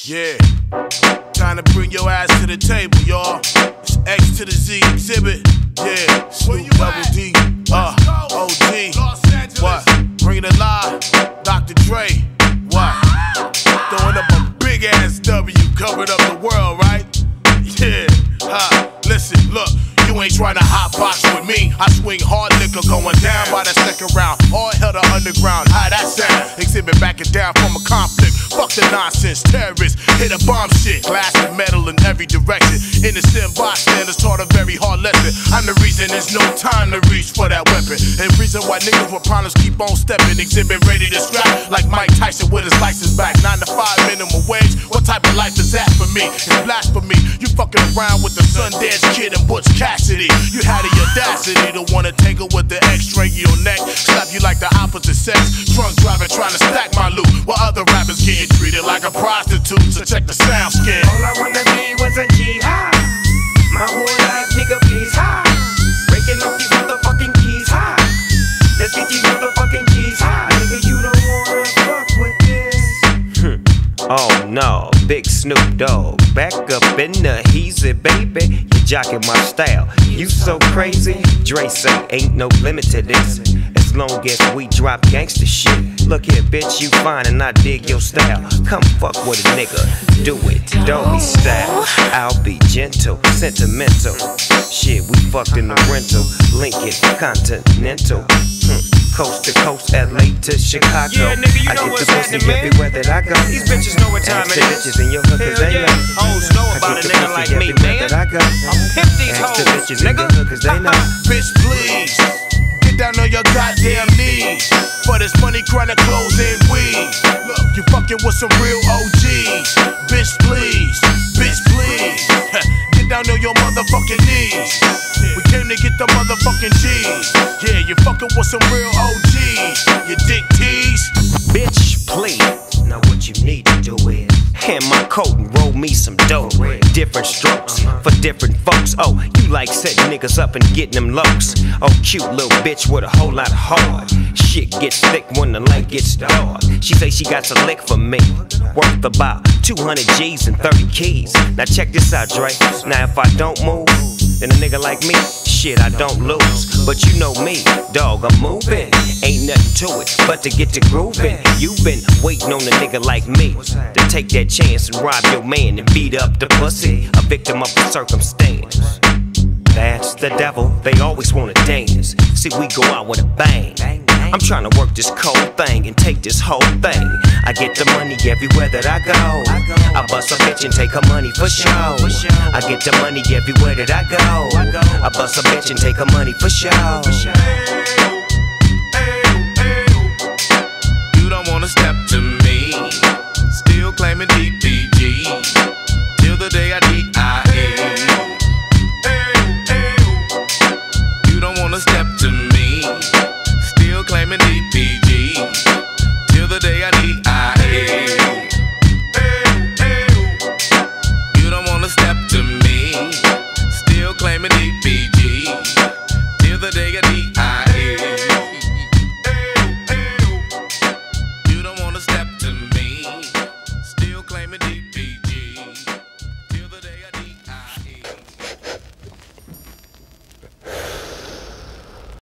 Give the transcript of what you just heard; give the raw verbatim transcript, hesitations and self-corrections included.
Yeah, time to bring your ass to the table, y'all. It's X to the Z exhibit. Yeah, Snoop Double D, uh, O G. What? Bring it alive, Doctor Dre. What? Throwing up a big ass W, covered up the world, right? Yeah, ha. Listen, look. You ain't trying to hot box with me. I swing hard liquor going down by the second round. All hell to underground. How that sound? Exhibit backing down from a conflict. Fuck the nonsense. Terrorists hit a bomb shit. Glass and metal in every direction. Innocent bystanders taught a very hard lesson. I'm the reason there's no time to reach for that weapon. And reason why niggas with problems keep on stepping. Exhibit ready to scrap like Mike Tyson with his license back. Nine to five minimum wage. What type of life is that for me? It's blasphemy. You fucking around with the Sundance Kid and Butch Cassidy. You had the audacity to wanna tangle with the X-string in your neck, slap you like the opposite sex. Drunk driving, trying to stack my loot, while other rappers getting treated like a prostitute. So check the sound skin. All I wanna be was a G high. My whole life, nigga, please high. Breaking off these motherfucking keys high. Let's get these motherfucking keys high. Nigga, you don't wanna fuck with this. Oh no, Big Snoop Dogg, back up in the heezy, baby. You jocking my style, you so crazy. Dre say ain't no limit to this, as long as we drop gangsta shit. Look here, bitch, you fine and I dig your style. Come fuck with a nigga, do it, doggy style. I'll be gentle, sentimental. Shit, we fucked in the rental, Lincoln Continental. Hmm. Coast to coast, L A to Chicago. Yeah, nigga, you I know get what's the pussy happening, man. everywhere that I go. These bitches know what time Ask it the is. bitches in your hood, cause Hell they yeah. know. Hoes know I about get a the nigga pussy like me, everywhere man. that I go. I'm pimp these Ask the hoes, bitches in nigga. your hood, cause they know. Bitch, please, get down on your goddamn knees. For this money, chronic clothes and weed. You fucking with some real O Gs. Bitch, please, bitch, please. Get down on your motherfucking knees. We came to get the motherfucking G's. Yeah, you fucking with some real O Gs. You dick tease. Bitch, please. Now what you need to do is hand my coat and roll me some dough. Different strokes for different folks. Oh, you like setting niggas up and getting them lows. Oh, cute little bitch with a whole lot of heart. Shit gets thick when the light gets dark. She say she got a lick for me, worth about two hundred G's and thirty keys. Now check this out, Dre. Now if I don't move, then a nigga like me, shit, I don't lose. But you know me, dog, I'm moving. Ain't nothing to it but to get to grooving. You been waiting on a nigga like me to take that chance and rob your man and beat up the pussy, a victim of the circumstance. That's the devil, they always wanna dance. See, we go out with a bang. I'm trying to work this cold thing and take this whole thing. I get the money everywhere that I go. I bust a bitch and take her money for show. I get the money everywhere that I go. I bust a bitch and take her money for show. You don't wanna step to me, still claiming D P G, till the day I D I E. You don't wanna step to me, still claiming D P G, till the day I